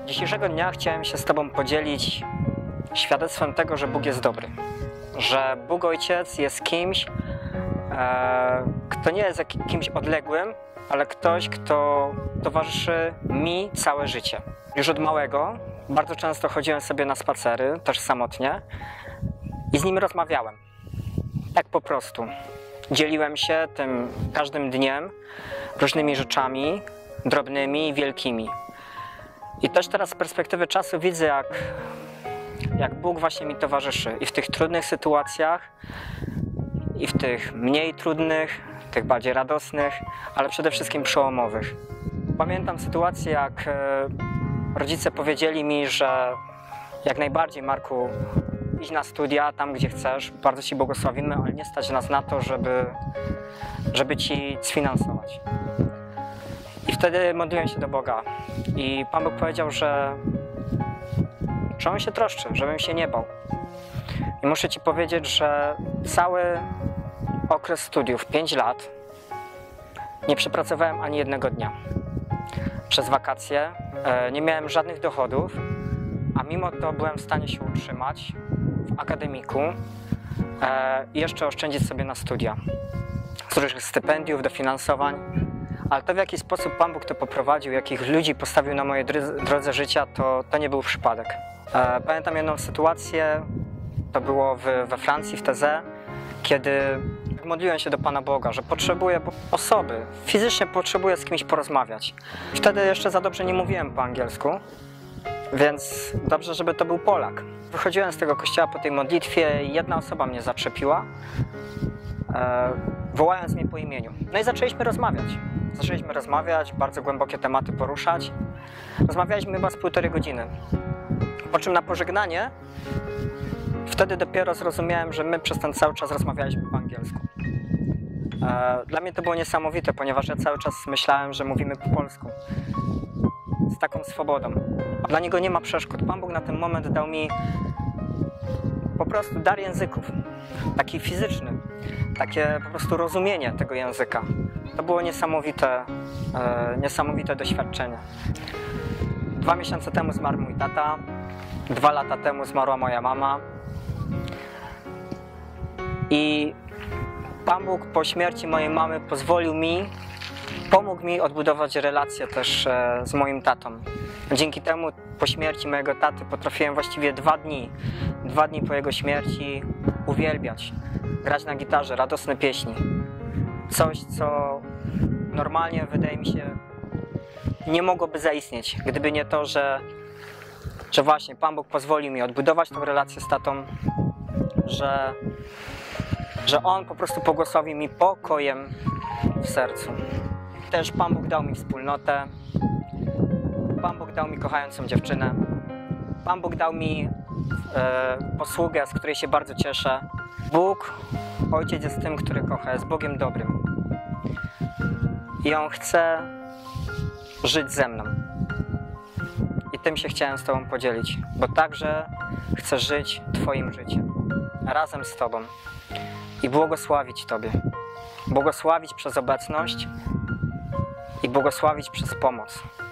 Dzisiejszego dnia chciałem się z Tobą podzielić świadectwem tego, że Bóg jest dobry. Że Bóg Ojciec jest kimś, kto nie jest kimś odległym, ale ktoś, kto towarzyszy mi całe życie. Już od małego bardzo często chodziłem sobie na spacery, też samotnie, i z nim rozmawiałem. Tak po prostu. Dzieliłem się tym każdym dniem różnymi rzeczami, drobnymi i wielkimi. I też teraz z perspektywy czasu widzę, jak Bóg właśnie mi towarzyszy i w tych trudnych sytuacjach, i w tych mniej trudnych, tych bardziej radosnych, ale przede wszystkim przełomowych. Pamiętam sytuację, jak rodzice powiedzieli mi, że jak najbardziej, Marku, idź na studia, tam gdzie chcesz, bardzo Ci błogosławimy, ale nie stać nas na to, żeby Ci sfinansować. I wtedy modliłem się do Boga i Pan Bóg powiedział, że On się troszczy, żebym się nie bał. I muszę Ci powiedzieć, że cały okres studiów, 5 lat, nie przepracowałem ani jednego dnia. Przez wakacje nie miałem żadnych dochodów, a mimo to byłem w stanie się utrzymać w akademiku i jeszcze oszczędzić sobie na studia. Z różnych stypendiów, dofinansowań. Ale to, w jaki sposób Pan Bóg to poprowadził, jakich ludzi postawił na mojej drodze życia, to nie był przypadek. Pamiętam jedną sytuację, to było we Francji, w Taizé, kiedy modliłem się do Pana Boga, że potrzebuję osoby, fizycznie potrzebuję z kimś porozmawiać. Wtedy jeszcze za dobrze nie mówiłem po angielsku, więc dobrze, żeby to był Polak. Wychodziłem z tego kościoła po tej modlitwie i jedna osoba mnie zaczepiła, wołając mnie po imieniu. No i zaczęliśmy rozmawiać. Bardzo głębokie tematy poruszać. Rozmawialiśmy chyba z 1,5 godziny. Po czym na pożegnanie, wtedy dopiero zrozumiałem, że my przez ten cały czas rozmawialiśmy po angielsku. Dla mnie to było niesamowite, ponieważ ja cały czas myślałem, że mówimy po polsku. Z taką swobodą. Dla niego nie ma przeszkód. Pan Bóg na ten moment dał mi po prostu dar języków. Taki fizyczny. Takie po prostu rozumienie tego języka. To było niesamowite doświadczenie. 2 miesiące temu zmarł mój tata. 2 lata temu zmarła moja mama. I Pan Bóg po śmierci mojej mamy pomógł mi odbudować relacje też z moim tatą. Dzięki temu po śmierci mojego taty potrafiłem właściwie 2 dni po jego śmierci uwielbiać, grać na gitarze radosne pieśni. Coś, co normalnie, wydaje mi się, nie mogłoby zaistnieć, gdyby nie to, że właśnie Pan Bóg pozwolił mi odbudować tę relację z tatą, że On po prostu błogosławił mi pokojem w sercu. Też Pan Bóg dał mi wspólnotę, Pan Bóg dał mi kochającą dziewczynę, Pan Bóg dał mi posługę, z której się bardzo cieszę. Bóg, Ojciec jest tym, który kocha, jest Bogiem dobrym. I On chce żyć ze mną. I tym się chciałem z Tobą podzielić, bo także chcę żyć Twoim życiem, razem z Tobą i błogosławić Tobie. Błogosławić przez obecność i błogosławić przez pomoc.